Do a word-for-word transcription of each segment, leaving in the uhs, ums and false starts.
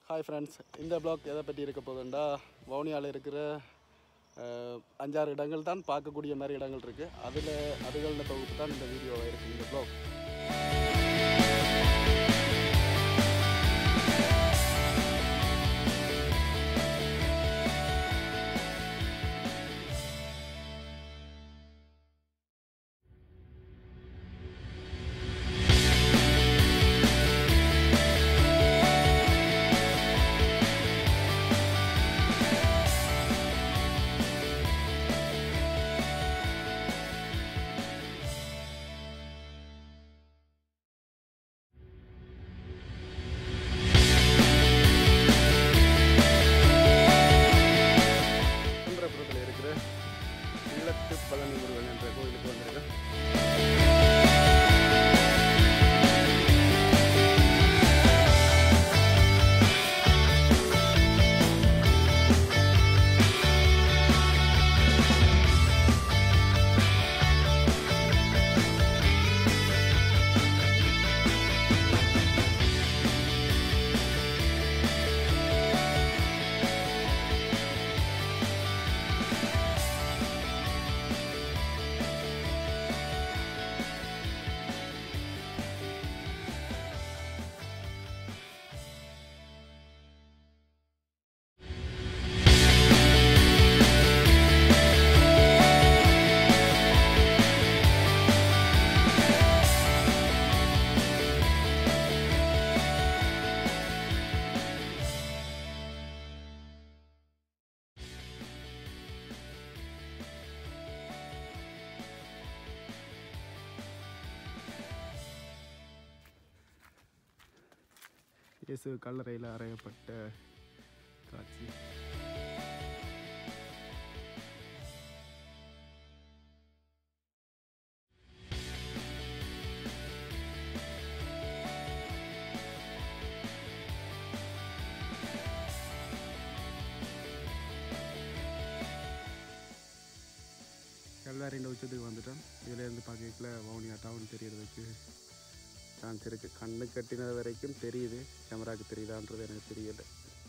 Hi friends, இந்த block எதை பற்றி இருக்க போகுதுண்டா, வவுனியாவில் இருக்கிற அஞ்சாறு இடங்கள் தான் பார்க்கக்கூடிய மாதிரி இடங்கள் இருக்குது. அதில் அதுகளில் தொகுப்பு தான் இந்த வீடியோவாக இருக்குது இந்த ப்ளாக். பழனி முருகன் என்ற கோயிலுக்கு வந்திருக்கேன். இயேசு கல்லறையில் அறையப்பட்ட காட்சி. கல்லறையின் உச்சத்துக்கு வந்துட்டோம். இதிலேருந்து பார்க்கல வவுனியா டவுன் தெரியறதுக்கு சான்ஸ் இருக்குது. கண்ணு கட்டினது வரைக்கும் தெரியுது, கேமராவுக்கு தெரியுதான்றது எனக்கு தெரியலை.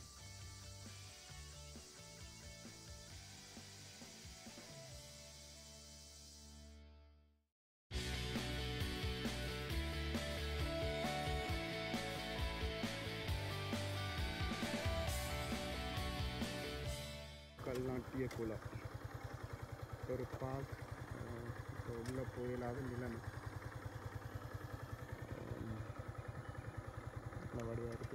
கல்நாட்டிய குளம் ஒரு பார்க். உள்ள போயிடாத நிலைமை வடிவாக இருக்கு.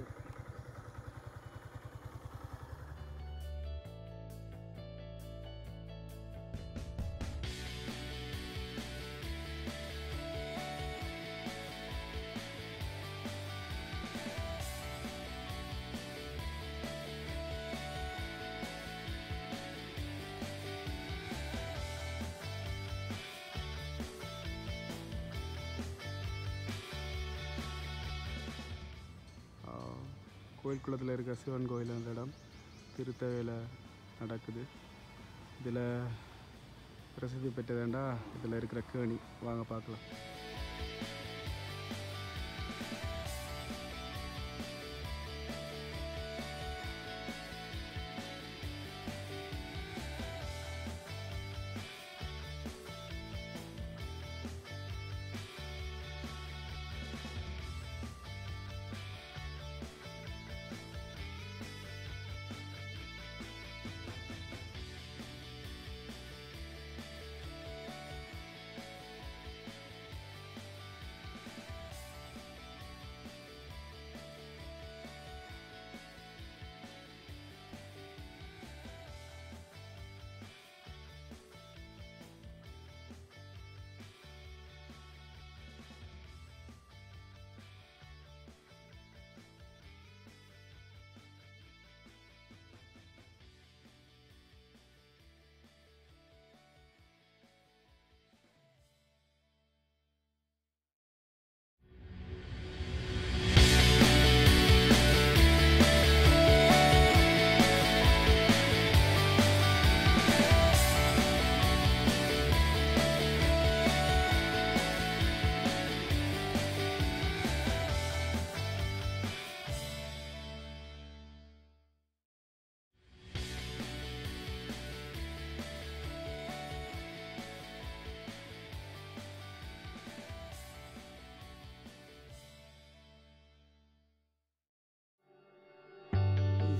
கோயில் குளத்தில் இருக்க சிவன் கோயில் அந்த இடம் திருத்தவேல நடக்குது. இதில் பிரசித்தி பெற்றதேண்டா இதில் இருக்கிற கேணி. வாங்க பார்க்கலாம்.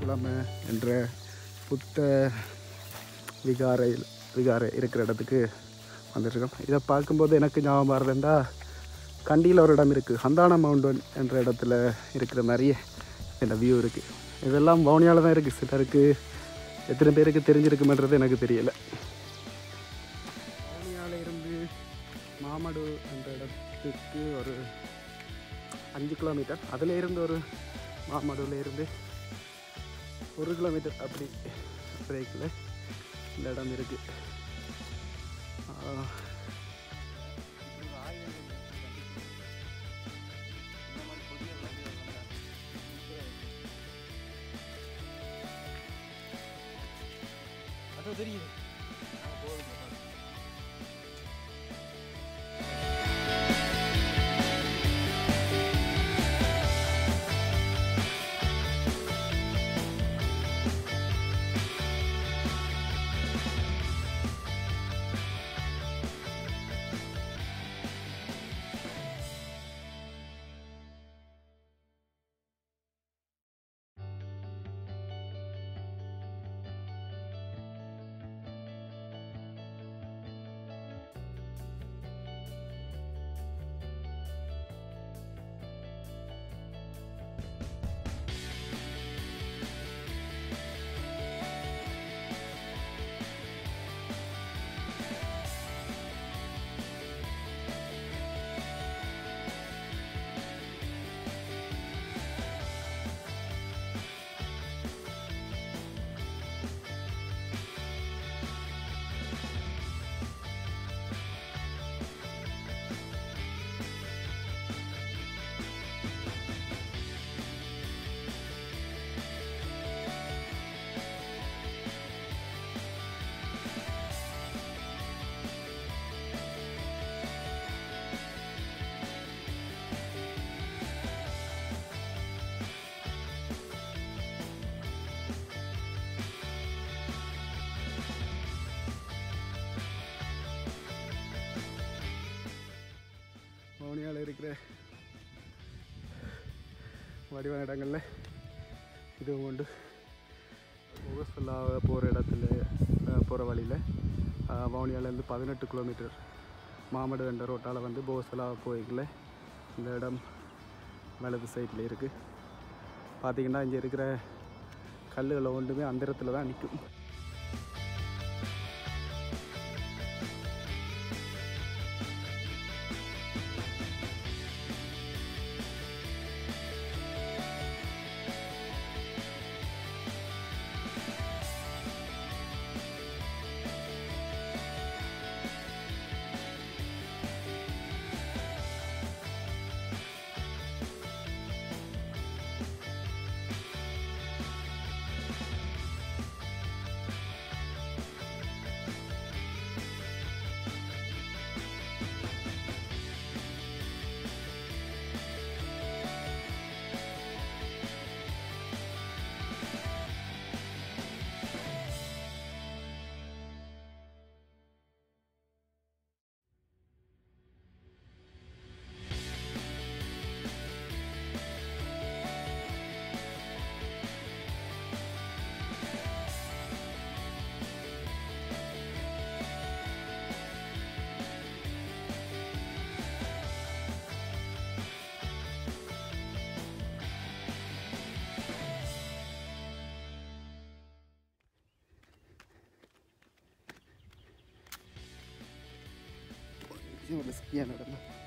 கிழமை என்ற புத்த விகாரையில் விகாரை இருக்கிற இடத்துக்கு வந்துட்டுருக்கோம். இதை பார்க்கும்போது எனக்கு ஞாபகம் வருதுண்டா, கண்டியில் ஒரு இடம் இருக்குது, ஹந்தானா மவுண்டன் என்ற இடத்துல இருக்கிற மாதிரியே இந்த வியூ இருக்குது. இதெல்லாம் வவுனியாவில் தான் இருக்குது. சிலருக்கு எத்தனை பேருக்கு தெரிஞ்சிருக்குமென்றது எனக்கு தெரியலை. வவுனியாவில் இருந்து மாமடு என்ற இடத்துக்கு ஒரு அஞ்சு கிலோமீட்டர், அதில் இருந்து ஒரு மாமடுவில் இருந்து ஒரு கிலோமீட்டர் அப்படி பிரேக்கில் இந்த இடம் இருக்குது. அது தெரியுது. வவுனியாவில் இருக்கிற வடிவான இடங்களில் இதுவும் உண்டு. முகசொல்லாக போகிற இடத்துல போகிற வழியில் வவுனியாவிலேருந்து பதினெட்டு கிலோமீட்டர் மாமடு என்ற ரோட்டால் வந்து போகசொல்லாக போய்க்கல இந்த இடம் வலது சைடில் இருக்குது. பார்த்திங்கன்னா இங்கே இருக்கிற கல்லுகளை ஒன்றுமே அந்த இடத்துல தான் நிற்கும். Ini udah sekian udah.